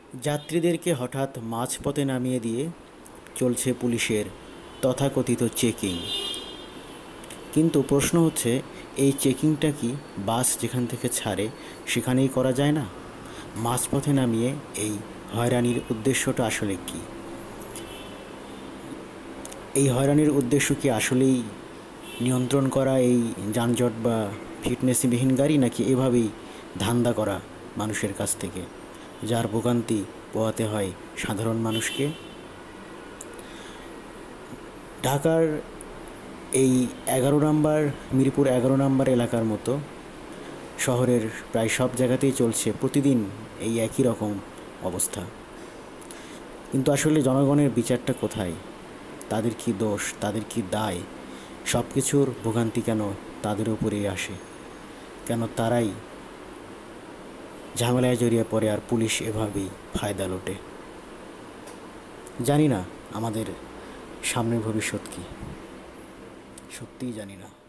যাত্রীদেরকে হঠাৎ মাঝপথে নামিয়ে দিয়ে চলছে পুলিশের তথাকথিত চেকিং। কিন্তু প্রশ্ন হচ্ছে, এই চেকিংটা কি বাস যেখান থেকে ছাড়ে সেখানেই করা যায় না? মাঝপথে নামিয়ে এই হয়রানির উদ্দেশ্যটা আসলে কি? এই হয়রানির উদ্দেশ্য কি আসলেই নিয়ন্ত্রণ করা এই যানজট বা ফিটনেসবিহীন গাড়ি, নাকি এভাবেই ধান্দা করা মানুষের কাছ থেকে, যার ভোগান্তি পোহাতে হয় সাধারণ মানুষকে? ঢাকার এই 11 নম্বর মিরপুর 11 নম্বর এলাকার মতো শহরের প্রায় সব জায়গাতেই চলছে প্রতিদিন এই একই রকম অবস্থা। কিন্তু আসলে জনগণের বিচারটা কোথায়? তাদের কি দোষ, তাদের কি দায়? সব কিছুর ভোগান্তি কেন তাদের উপরেই আসে? কেন তারাই ঝামেলায় জড়িয়ে পড়ে আর পুলিশ এভাবেই ফায়দা লোটে? জানি না আমাদের সামনের ভবিষ্যৎ কি, সত্যিই জানি না।